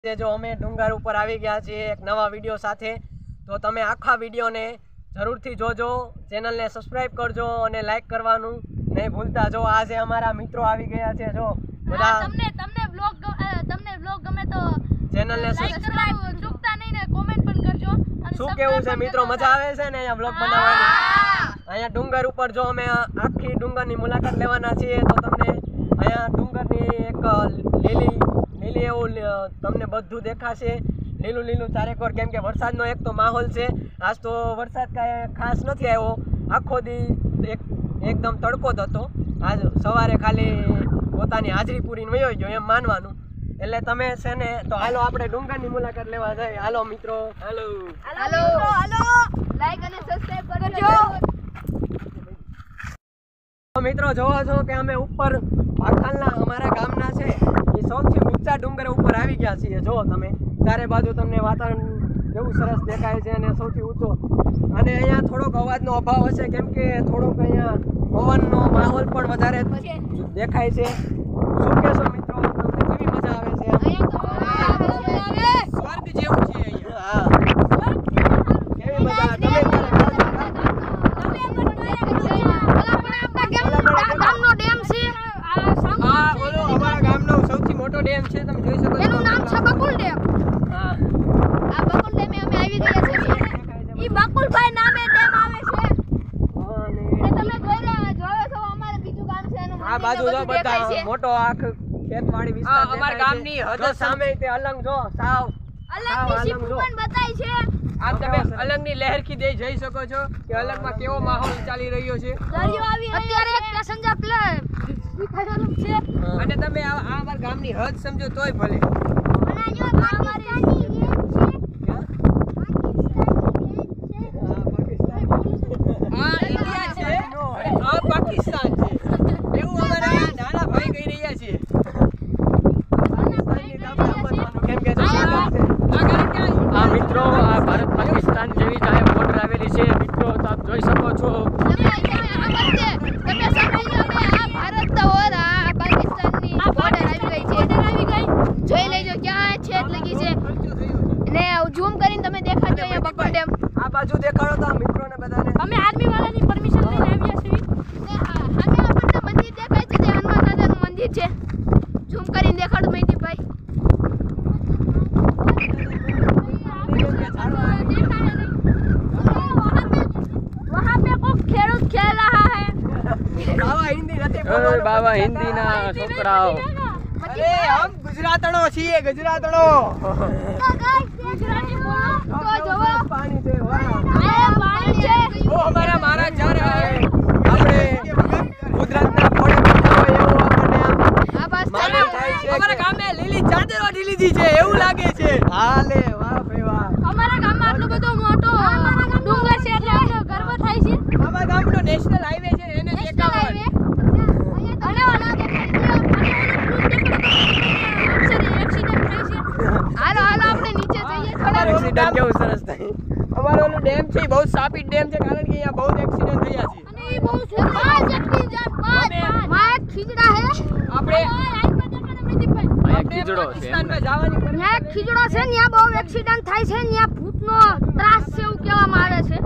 जो अमे डूंगर पर આવી ગયા છીએ એક નવા વિડિયો સાથે। તો તમે આખા વિડિયોને જરૂરથી જોજો, ચેનલને સબસ્ક્રાઇબ કરજો અને લાઈક કરવાનું નહીં ભૂલતા। જો આજે અમારા મિત્રો આવી ગયા છે, જો બધા તમને વ્લોગ ગમે તો ચેનલને સબસ્ક્રાઇબ ચૂકતા નહીં ને કોમેન્ટ પણ કરજો। શું કેવું છે મિત્રો, મજા આવે છે ને અહીંયા વ્લોગ બનાવવાની? અહીંયા ડુંગર ઉપર જો અમે આખી ડુંગરની મુલાકાત લેવાના છીએ, તો તમને અહીંયા ડુંગરની એક લીલી એવું તમને બધું દેખાશે, લીલું લીલું ચારેકોર, કેમ કે વરસાદનો એક તો માહોલ છે। આજ તો વરસાદ કાંઈ ખાસ નથી આવ્યો, આખો દી એકદમ તડકો જ હતો। આજ સવારે ખાલી પોતાની હાજરી પૂરીને વયો ગયો એમ માનવાનું। એટલે તમે છે ને તો હાલો આપણે ડુંગરની મુલાકાત લેવા જઈએ। હાલો મિત્રો, હાલો હાલો હાલો, લાઈક અને સબસ્ક્રાઇબ કરજો। મિત્રો જોવો છો કે અમે ઉપર ભાખાલના અમારા ગામના છે એ સૌથી ઊંચા ડુંગર ઉપર આવી ગયા છીએ। જો તમે ચારે બાજુ તમને વાતાવરણ કેવું સરસ દેખાય છે અને સૌથી ઊંચો, અને અહીંયા થોડોક અવાજનો અભાવ હશે કેમ કે થોડોક અહીંયા પવનનો માહોલ પણ વધારે દેખાય છે। શું કહેશો મિત્રો, તમને કેવી મજા આવે છે? સ્વર્ગ જેવું છે અહીંયા। કેવી મજા આવે? ડેમ છે, તમે જોઈ શકો છો, એનું નામ છે બકુલ ડેમ। હા, આ બકુલ ડેમે અમે આવી ગયા છીએ। ઈ બકુલભાઈ નામે ડેમ આવે છે, અને તમે જોવો છો અમારે બીજું ગામ છે એનું આ બાજુ જો બધા મોટો આખ ખેતવાડી વિસ્તાર છે। અમાર ગામની હદ સામે તે અલંગ જો સાવ અલંગની સીપુ પણ બતાય છે। આપ તમે અલંગની લહેર કી દે જઈ શકો છો કે અલંગમાં કેવો માહોલ ચાલી રહ્યો છે। દરિયો આવી અત્યારે એક પેસેન્જર પ્લેન વિખાયેલું છે, અને તમે આ અમાર ગામની હદ સમજો તોય ભલે। અને જો પાકિસ્તાની છે, આ ઇન્ડિયા છે અને આ પાકિસ્તાન છે, એવું અમારા નાના ભાઈ કહી રહ્યા છે। કેમ કે આ મિત્રો આ ભારત પાકિસ્તાન જેવી જાય બોર્ડર આવેલી છે મિત્રો, તો આપ જોઈ શકો છો। તમે સમજો કે આ ભારત ઓર આ પાકિસ્તાનની બોર્ડર આવી ગઈ છે। જોઈ લેજો ક્યાં છેદ લગી છે, ને ઝૂમ કરીને તમે દેખાડજો અહીંયા બકુલ ડેમ। આ બાજુ દેખાડો તો મિત્રોને બધાને। અમે આર્મી વાળાની પરમિશન લઈને આવ્યા છીએ, ને સામે આપણને મંદિર દેખાય છે, જે હનુમાન દાદાનું મંદિર છે। ઝૂમ કરીને દેખાડો મૈદીપભાઈ। वहाँ पे कोई खेल रहा है। બાવા હિન્દી નથી બોલવાનું। બાવા હિન્દીના છોકરાઓ, અરે હમ ગુજરાતણો છીએ, ગુજરાતણો। ગુજરાતી બોલો તો જોવો, પાણી છે, વાહ, આ પાણી છે। ઓ હમારા મહારાજ જા રહા હે। આપણે ગુજરાતના ફોડે બેઠા હોય એવું આપણને આ બસ માને થાય છે। અમારા ગામે લીલી ચાદરો ઢી લીધી છે એવું લાગે છે। હાલે, વાહ ભાઈ વાહ। અમારા ગામમાં આટલો બધો મોટો ડુંગર છે એટલે અમને ગર્વ થાય છે। અમારા ગામનો નેશનલ હાઈવે છે, એને નેશનલ હાઈવે અને ઓલા એક્સિડન્ટ થાય છે। હાલો હાલો આપણે નીચે જઈએ। અમારો એક્સિડન્ટ કેવું સરસ થાય। અમારો ઓલો ડેમ છે બહુ સાપી ડેમ છે, કારણ કે અહીંયા બહુ એક્સિડન્ટ થયા છે। અને એ બહુ છે, પાંચ એક્સિડન્ટ, પાંચ ખીજડા હે। આપણે અહીંયા ખીજડો છે, પાકિસ્તાનમાં જવાની ત્યાં એક ખીજડો છે, ત્યાં બહુ એક્સિડન્ટ થાય છે, ત્યાં ભૂતનો ત્રાસ છે એવું કહેવામાં આવે છે।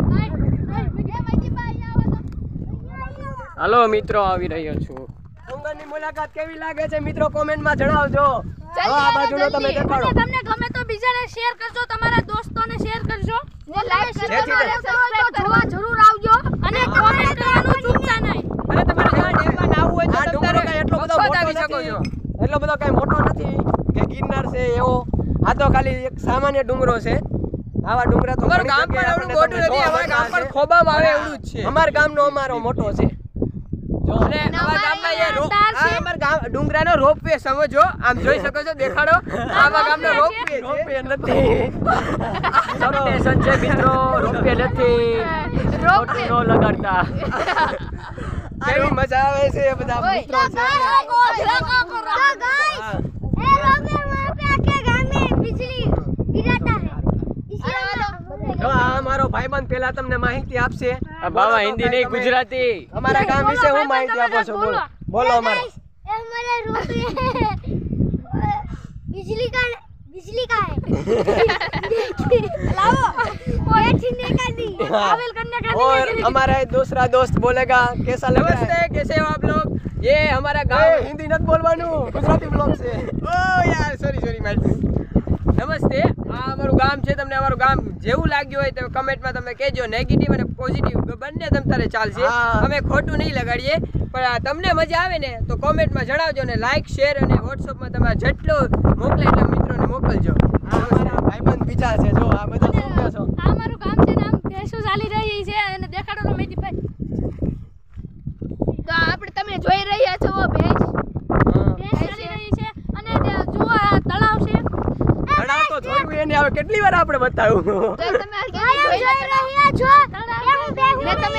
હાલો મિત્રો, આવી રહ્યો છું। ડુંગરની મુલાકાત કેવી લાગે છે મિત્રો, કોમેન્ટમાં જણાવજો। આ બાજુનો તમે દેખાડો। તમને ગમે તો બીજાને શેર કરજો, તમારા દોસ્તોને શેર કરજો, ને લાઈક કરજો, સબસ્ક્રાઇબ કરવા જરૂર આવજો, અને કોમેન્ટ કરવાનું ચૂકતા નહીં। અને તમારે જો ડેમમાં નાવું હોય તો ડુંગર કાંઈ એટલો બધો મોટો નથી, એટલો બધો કાંઈ મોટો નથી કે ગિરનાર છે એવો। આ તો ખાલી એક સામાન્ય ડુંગરો છે। આવા ડુંગરા તો અમારું ગામ પણ એવડું મોટું નથી, અમારું ગામ પણ ખોબામાં આવે એવડું જ છે। અમારા ગામનો અમારો મોટો છે। જો અને અમારા ગામમાં એ અમારા ગામ ડુંગરાનો રોપવે સમજો, આમ જોઈ શકો છો, દેખાડો। આવા ગામનો રોપવે નથી, સબસ્ટેશન છે મિત્રો, રોપવે નથી, રોપવે નો લગાડતા। કેવી મજા આવે છે બધા મિત્રો છે। જો આ અમારો ભાઈબંધ પેલા તમને માહિતી આપશે। બાવા હિન્દી નહીં, ગુજરાતી। અમારા ગામ વિશે હું માહિતી આપો છો, બોલો બોલો। અમારા हमारे रोड पे बिजली का लाओ वो एक छीनने का नहीं ट्रैवल करने का और नहीं हमारा दूसरा दोस्त बोलेगा कैसा लग रहा है? नमस्ते, कैसे हो आप लोग? ये हमारा गांव हिंदी નથી બોલવાનું ગુજરાતી બ્લોગ છે ઓ યાર સોરી માય નમસ્તે, આ અમારું ગામ છે. તમને અમારું ગામ જેવું લાગ્યું હોય તો કમેન્ટમાં તમે કહેજો. નેગેટિવ અને પોઝિટિવ બંને તમ તારે ચાલશે. હા. અમે ખોટું નહીં લગાડીએ, પણ આ તમને મજા આવે ને તો કોમેન્ટમાં જણાવજો ને લાઈક શેર અને વોટ્સઅપમાં તમારે જેટલો મોકલે એટલા મિત્રોને મોકલજો. આ અમારા ભાઈબંધ બીજા છે જો આ બધા શું કહો છો આ મારું કામ છે નામ ભેંસો ચાલી રહી છે અને દેખાડો તો મેદીભાઈ તો આપણે તમે જોઈ રહ્યા છો ભેંસ ચાલી રહી છે અને જુઓ આ તળાવ છે તળાવ તો જોયું એને હવે કેટલી વાર આપણે બતાવ્યું તો તમે જોઈ રહ્યા છો ને તમે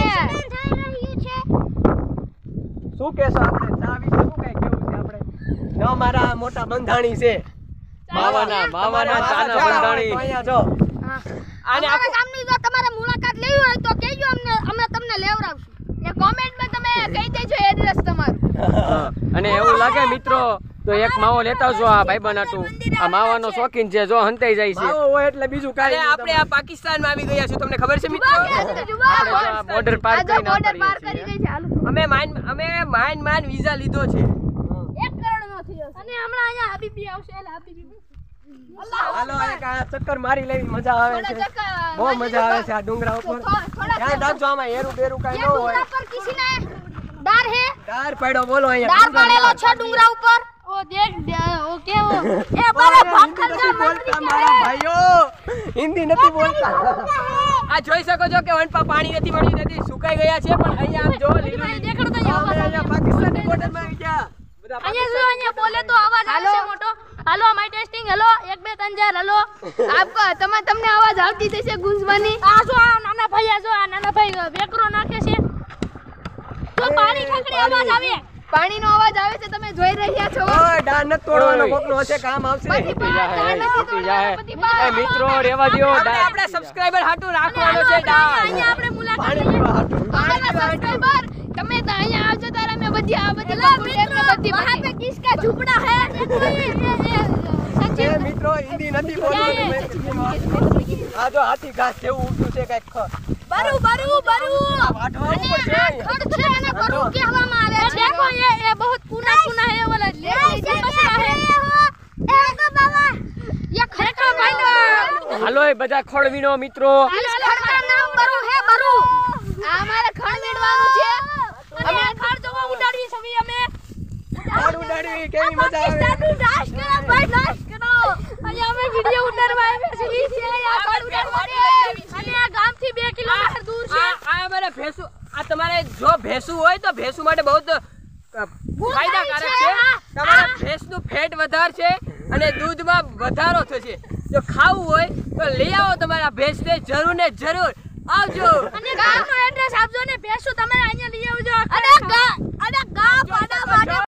શું કહેશો આપણે ચા વિશે શું કઈ કેવું છે આપણે ન મારા મોટા બંધાણી છે માવાના ચાના બંધાણી. તો અહીંયા જો આને અમારા ગામની જો તમારે મુલાકાત લેવી હોય તો કહેજો અમને, અમે તમને લેવડાવશું ને કોમેન્ટમાં તમે કહી દેજો એડ્રેસ તમારું. અને એવું લાગે મિત્રો તો એક માવો લેતા આવજો. આ ભાઈબંધ આટું આ માવાનો શોખીન છે, જો હંતાઈ જાય છે. માવો હોય એટલે બીજું કાંઈ નહીં. આપણે આ પાકિસ્તાનમાં આવી ગયા છું, તમને ખબર છે મિત્રો? બોર્ડર પાર આ જો કરીને border આવતા પાર રહીએ કરી છીએ. ગઈ છે હાલો અમે માઇન વિઝા લીધો છે. 1 કરોડ નો થયો અને હમણાં અહીંયા હબીબી આવશે એટલે હબીબી હાલો એક આ ચક્કર મારી લેવી મજા આવે છે બહુ મજા આવે છે આ ડુંગરા ઉપર ધ્યાન રાખજો આમાં એરું બેરું કાંઈ ન હોય ડુંગરા પર કિસીને ડાર હે ડાર પડ્યો બોલો અહીંયા ડાર પાડેલો છે ડુંગરા ઉપર ઓ દેખ ઓ કેવો એ બરે ભાખર જા બોલતા મારા ભાઈઓ હિન્દી નથી બોલતા આ જોઈ શકો છો કે વનપા પાણી નથી મળ્યું, નથી સુકાઈ ગયા છે. પણ અહીંયા આમ જો લીલું લીલું. દેખાડો તો અમે અહીંયા અહીંયા પાકિસ્તાનની બોર્ડરમાં આવી ગયા બધા અહીંયા જો અહીંયા બોલે તો અવાજ આવશે મોટો. Hello my testing hello 1 2 3 4 hello આપકો તમને અવાજ આવતી થશે ગુંજવાની. આ જો આ નાના ભાઈ આ જો આ નાના ભાઈ વેકરો નાખે છે તો પાણી ખખડે અવાજ આવે, પાણીનો અવાજ આવે છે તમે જોઈ રહ્યા છો. ઓય ડાર ન તોડવાનો કોકનો હશે કામ આવશે એ મિત્રો રેવા દ્યો. આપણા સબસ્ક્રાઇબર હાટુ રાખવાનો છે ડાળ. અહીંયા આપણે મુલાકાત પાણી લઈએ. પીવા હાટુ અમારા સબસ્ક્રાઇબર તમે તો અહીંયા આવજો તારે અમે બધી આ બધી વહાં પે કિસકા ઝૂંપડા હે એ મિત્રો હિન્દી નથી બોલવાનું આ જો હાથી ઘાસ જેવું ઉઠ્યું છે કઈક બરુ વાઢવા ઉપર છે ખડ છે અને બરુ કહેવામાં આવે છે. દેખો ये बहुत कूना है वाला ले मसला है ए तो बाबा ये खड़का भाई હાલો એ બધા ખોળવીનો મિત્રો. इस खड़ का नाम बरु है बरु આ અમારે ખડ મેળવાનું છે અમે ખડ જોવા ઉડાડવી છે અમે ઉડાડવી કેવી મજા આવે પાકિસ્તાનનું નાશ કરો ભાઈ નાશ કરો. અહીંયા અમે વિડિયો ઉતારવા આવ્યા છીએ આ ખડ ઉડાડવા અને આ ગામથી 2 કિલોમીટર દૂર છે. આ અમારે ભેંસુ આ તમારે જો ભેંસુ હોય તો ભેંસુ માટે બહુ ફાયદાકારક છે. તમારા ભેંસનું ફેટ વધારશે અને દૂધમાં વધારો થશે. જો ખાવું હોય તો લઈ આવો તમારા ભેંસને જરૂર ને જરૂર આવજો. અને ગામનો એડ્રેસ આપજો ને ભેંસુ તમારે અહીંયા લઈ આવજો. અને ગા પાડા